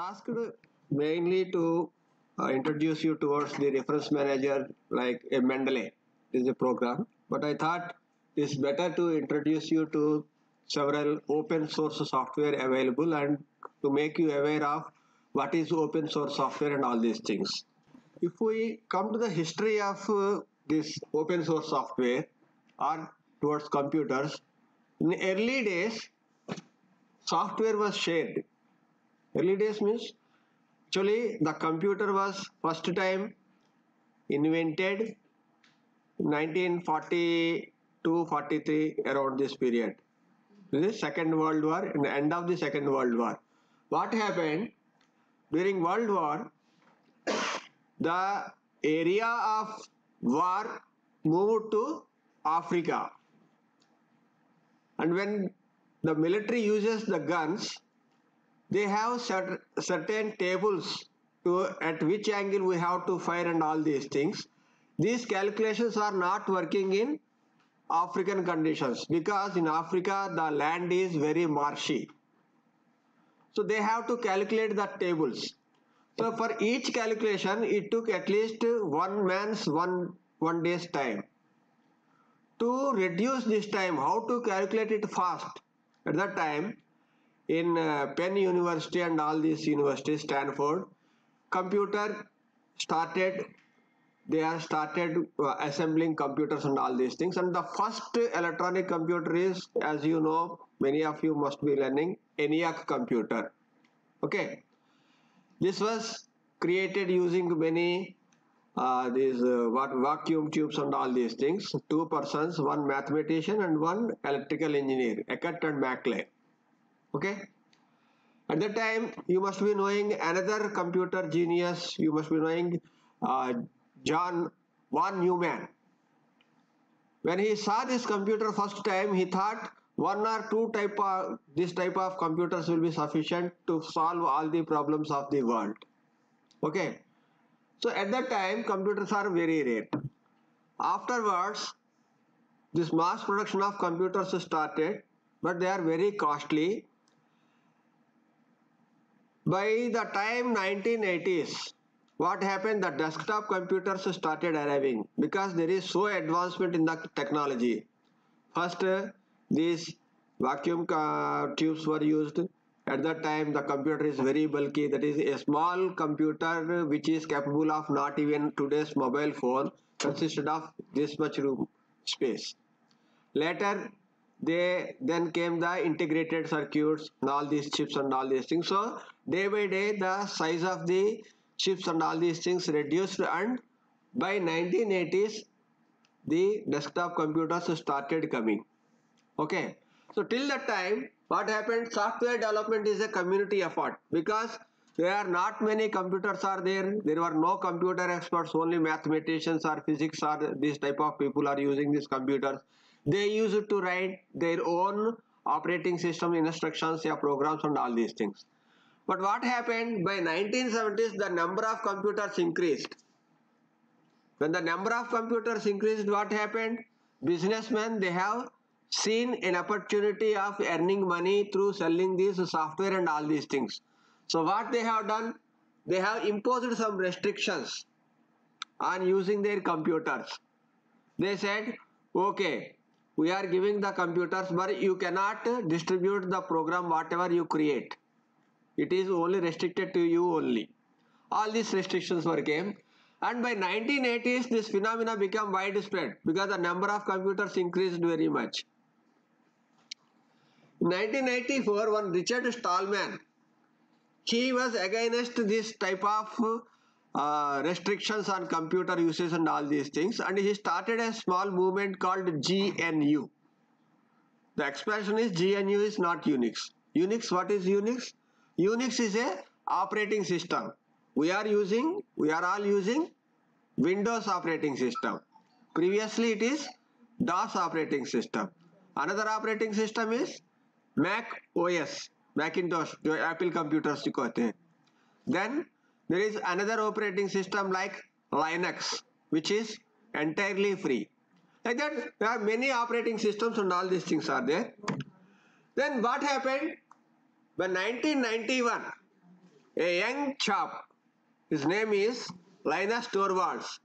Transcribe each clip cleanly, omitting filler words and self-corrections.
asked mainly to introduce you towards the reference manager like a Mendeley. This is a program, but I thought it's better to introduce you to several open source software available and to make you aware of what is open source software and all these things. If we come to the history of this open source software or towards computers, in early days, software was shared. Early days means actually the computer was first time invented in 1942-43 around this period. This is Second World War, in the end of the Second World War. What happened during World War? The area of war moved to Africa, and when the military uses the guns, they have certain tables to at which angle we have to fire and all these things. These calculations are not working in African conditions because in Africa the land is very marshy. So they have to calculate the tables. So for each calculation it took at least one man's one day's time. To reduce this time, how to calculate it fast? At that time, in Penn University and all these universities, Stanford, computer started. They are started assembling computers and all these things. And the first electronic computer is, as you know, many of you must be learning, ENIAC computer. Okay, this was created using many these vacuum tubes and all these things. Two persons, one mathematician and one electrical engineer, Eckert and Maclay. Okay. At that time, you must be knowing another computer genius. You must be knowing John von Neumann. When he saw this computer first time, he thought one or two this type of computers will be sufficient to solve all the problems of the world. Okay. So at that time, computers are very rare. Afterwards, this mass production of computers started, but they are very costly. By the time 1980s, what happened? The desktop computers started arriving because there is so advancement in the technology. First, these vacuum tubes were used. At that time, the computer is very bulky. That is a small computer which is capable of not even today's mobile phone consisted of this much room space. Later, then came the integrated circuits and all these chips and all these things. So day by day, the size of the chips and all these things reduced, and by 1980s, the desktop computers started coming. Okay. So till that time, what happened? Software development is a community effort because there are not many computers are there. There were no computer experts. Only mathematicians or physics or this type of people are using these computers. They use it to write their own operating system instructions, programs and all these things. But what happened? By 1970s, the number of computers increased. When the number of computers increased, what happened? Businessmen, they have seen an opportunity of earning money through selling this software and all these things. So what they have done? They have imposed some restrictions on using their computers. They said, okay, we are giving the computers, but you cannot distribute the program whatever you create. It is only restricted to you only. All these restrictions were came. And by 1980s, this phenomena became widespread because the number of computers increased very much. In 1994, one Richard Stallman, he was against this type of restrictions on computer usage and all these things, and he started a small movement called GNU. The expression is GNU is not Unix. Unix, what is Unix? Unix is a operating system. We are all using Windows operating system. Previously it is DOS operating system. Another operating system is Mac OS, Macintosh, जो Apple computers को कहते हैं. Then there is another operating system like Linux, which is entirely free. Like that, there are many operating systems and all these things are there. Then what happened? By 1991, a young chap. His name is Linus Torvalds.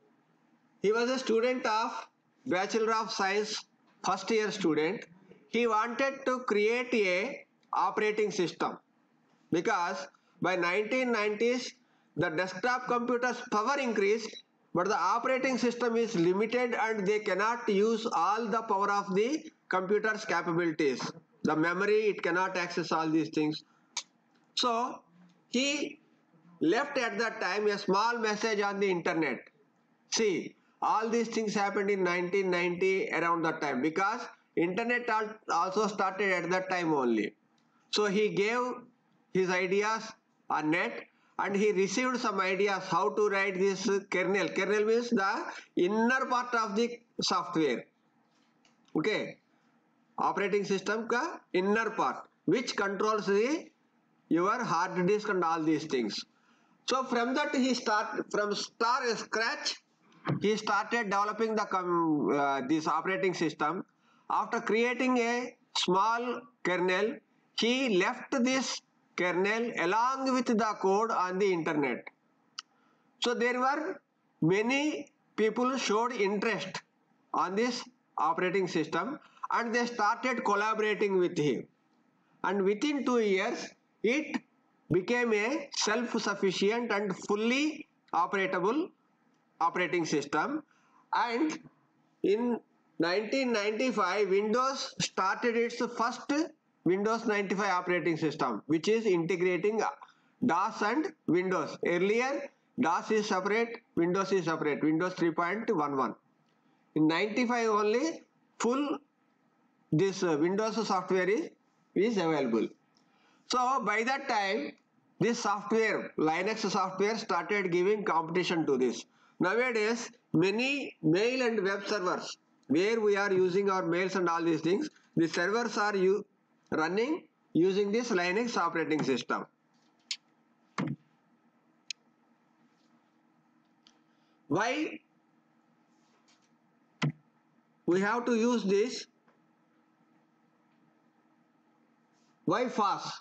He was a student of Bachelor of Science, first year student. He wanted to create a operating system because by 1990s the desktop computers power increased, but the operating system is limited and they cannot use all the power of the computer's capabilities. The memory, it cannot access all these things. So he left at that time a small message on the internet. See, all these things happened in 1990 around that time because internet also started at that time only. So he gave his ideas on net and he received some ideas how to write this kernel. Kernel means the inner part of the software. Okay, operating system ka inner part which controls the your hard disk and all these things. So from that he from scratch he started developing the this operating system. After creating a small kernel, he left this kernel along with the code on the internet. So there were many people showed interest on this operating system and they started collaborating with him. And within 2 years, it became a self-sufficient and fully operatable operating system. And in 1995, Windows started its first Windows 95 operating system, which is integrating DOS and Windows. Earlier, DOS is separate, Windows is separate, Windows 3.11. In 95 only, full this Windows software is available. So by that time, this software, Linux software, started giving competition to this. Nowadays, many mail and web servers where we are using our mails and all these things, the servers are running using this Linux operating system. Why we have to use this? Why fast?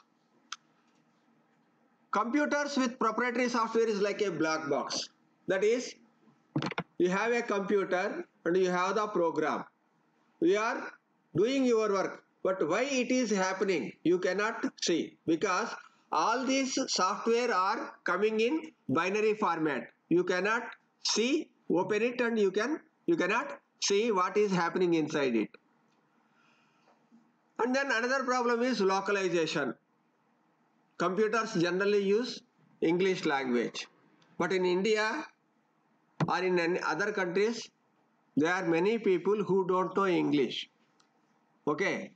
Computers with proprietary software is like a black box. That is, you have a computer and you have the program. You are doing your work, but why it is happening you cannot see because all these software are coming in binary format. You cannot see, open it and you cannot see what is happening inside it. And then another problem is localization. Computers generally use English language, but in India or in other countries there are many people who don't know English. Okay,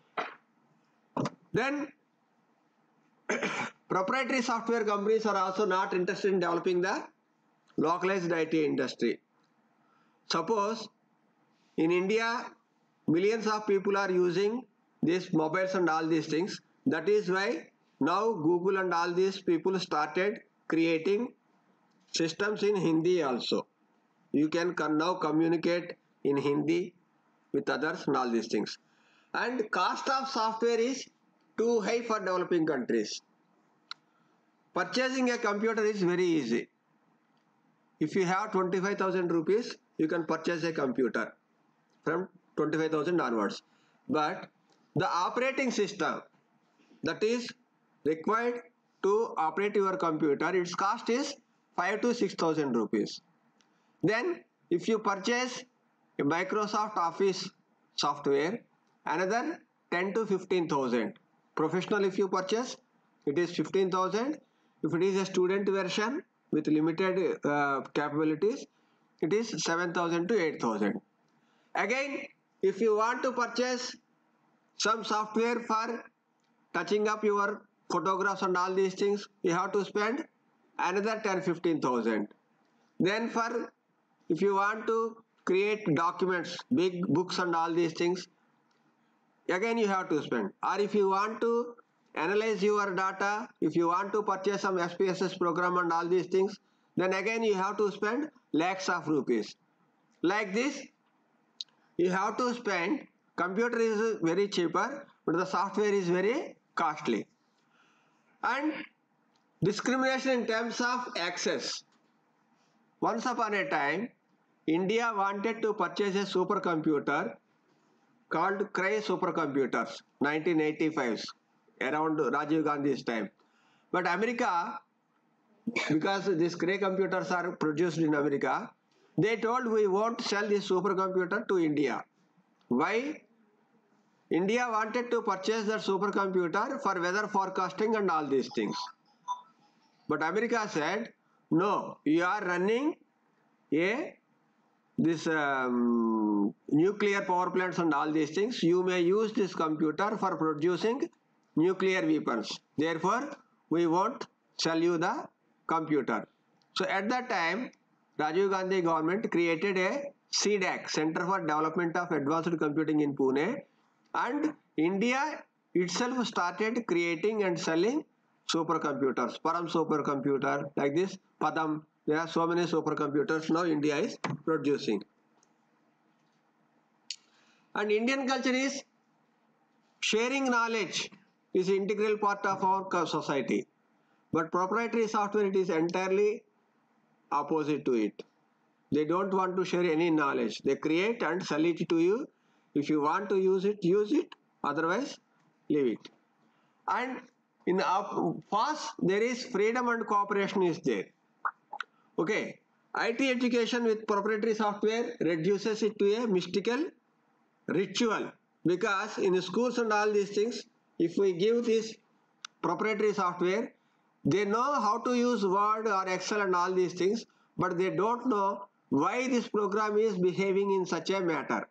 then proprietary software companies are also not interested in developing the localized IT industry. Suppose in India millions of people are using these mobiles and all these things. That is why now Google and all these people started creating systems in Hindi also. You can now communicate in Hindi with others and all these things. And cost of software is too high for developing countries. Purchasing a computer is very easy. If you have 25,000 rupees, you can purchase a computer from 25,000 onwards. But the operating system that is required to operate your computer, its cost is 5 to 6,000 rupees. Then if you purchase a Microsoft Office software, another 10 to 15,000. Professional if you purchase, it is 15,000. If it is a student version with limited capabilities, it is 7,000 to 8,000. Again, if you want to purchase some software for touching up your photographs and all these things, you have to spend another 10-15,000. Then for if you want to create documents, big books and all these things, again you have to spend. Or if you want to analyze your data, if you want to purchase some SPSS program and all these things, then again you have to spend lakhs of rupees. Like this, you have to spend. Computer is very cheaper, but the software is very costly. And Discrimination in terms of access. Once upon a time, India wanted to purchase a supercomputer called Cray supercomputers, 1985, around Rajiv Gandhi's time. But America, because these Cray computers are produced in America, they told we won't sell this supercomputer to India. Why? India wanted to purchase that supercomputer for weather forecasting and all these things. But America said, no, you are running this nuclear power plants and all these things. You may use this computer for producing nuclear weapons. Therefore, we won't sell you the computer. So at that time, Rajiv Gandhi government created a CDAC, Center for Development of Advanced Computing in Pune, and India itself started creating and selling supercomputers, Param supercomputer, like this, Padam. There are so many supercomputers now India is producing. And Indian culture is sharing knowledge is an integral part of our society. But proprietary software, it is entirely opposite to it. They don't want to share any knowledge. They create and sell it to you. If you want to use it, use it. Otherwise, leave it. And in FAS, there is freedom and cooperation is there. Okay. IT education with proprietary software reduces it to a mystical ritual, because in schools and all these things, if we give this proprietary software, they know how to use Word or Excel and all these things, but they don't know why this program is behaving in such a manner.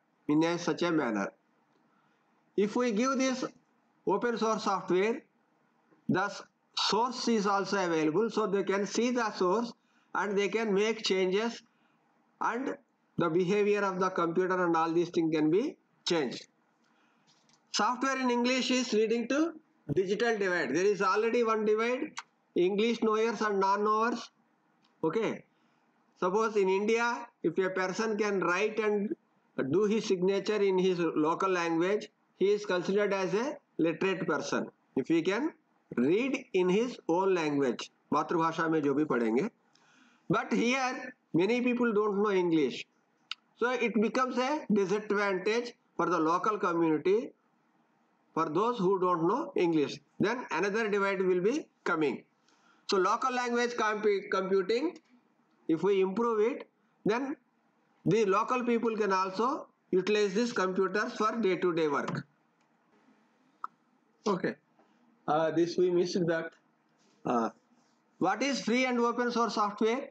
If we give this open source software, the source is also available, so they can see the source and they can make changes, and the behavior of the computer and all these things can be changed. Software in English is leading to digital divide. There is already one divide, English knowers and non-knowers. Okay. Suppose in India, if a person can write and do his signature in his local language, he is considered as a literate person. If he can read in his own language, मातृभाषा में जो भी पढ़ेंगे. But here, many people don't know English. So it becomes a disadvantage for the local community, for those who don't know English. Then another divide will be coming. So local language computing, if we improve it, then the local people can also utilize these computers for day-to-day work. Okay. This we missed that. What is free and open source software?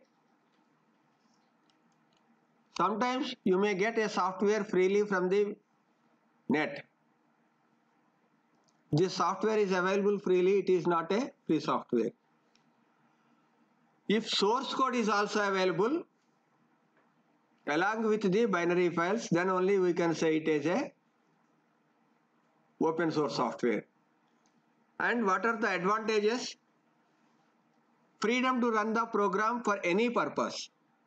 Sometimes you may get a software freely from the net. This software is available freely, it is not a free software. If source code is also available along with the binary files, then only we can say it is a open source software. And what are the advantages? Freedom to run the program for any purpose.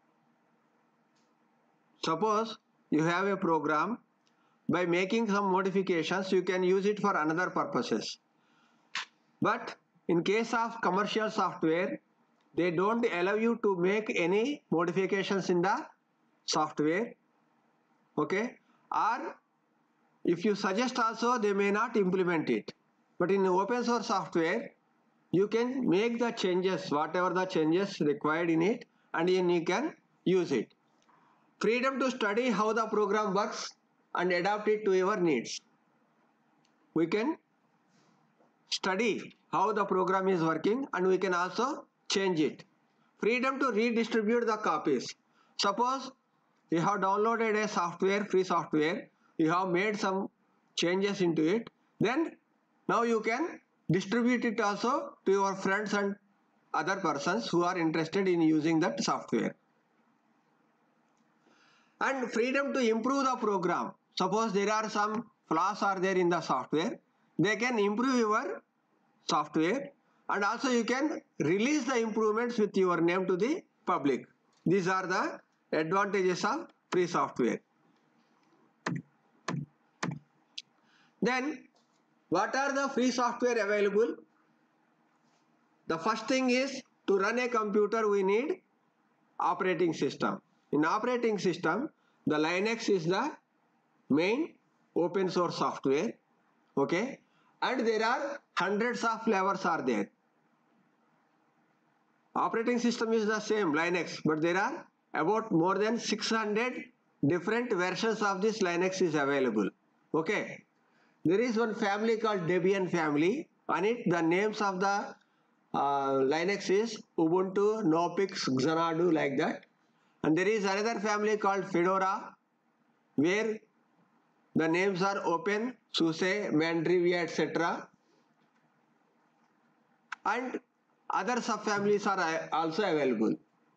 Suppose you have a program, by making some modifications you can use it for another purposes. But in case of commercial software, they don't allow you to make any modifications in the software. Okay. Or if you suggest also, they may not implement it. But in open source software, you can make the changes, whatever the changes required in it, and then you can use it. Freedom to study how the program works and adapt it to your needs. We can study how the program is working and we can also change it. Freedom to redistribute the copies. Suppose you have downloaded a software, free software, you have made some changes into it, then now you can distribute it also to your friends and other persons who are interested in using that software. And freedom to improve the program. Suppose there are some flaws are there in the software, they can improve your software, and also you can release the improvements with your name to the public. These are the advantages of free software. Then what are the free software available? The first thing is, to run a computer we need operating system. In operating system, the Linux is the main open source software, okay, and there are hundreds of flavors are there. Operating system is the same Linux, but there are about more than 600 different versions of this Linux is available, okay. There is one family called Debian family. On it, the names of the Linux is Ubuntu, Nopix, Xanadu, like that. And there is another family called Fedora, where the names are Open, SUSE, Mandriva, etc. And other subfamilies are also available.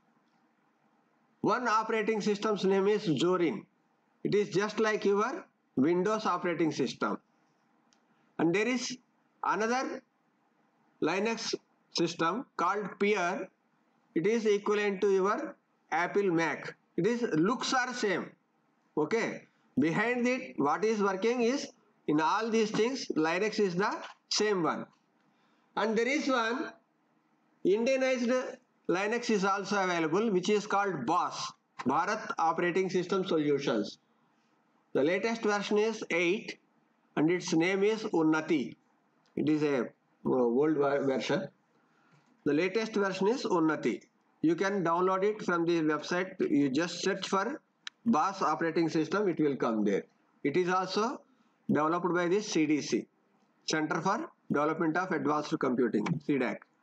One operating system's name is Zorin. It is just like your Windows operating system. And there is another Linux system called Peer. It is equivalent to your Apple Mac. It is looks are same. Okay. Behind it, what is working is, in all these things, Linux is the same one. And there is one Indianized Linux is also available, which is called BOS, Bharat Operating System Solutions. The latest version is 8 and its name is Unnati. It is a old version. The latest version is Unnati. You can download it from the website. You just search for BOS operating system, it will come there. It is also developed by the CDC, Center for Development of Advanced Computing, CDAC.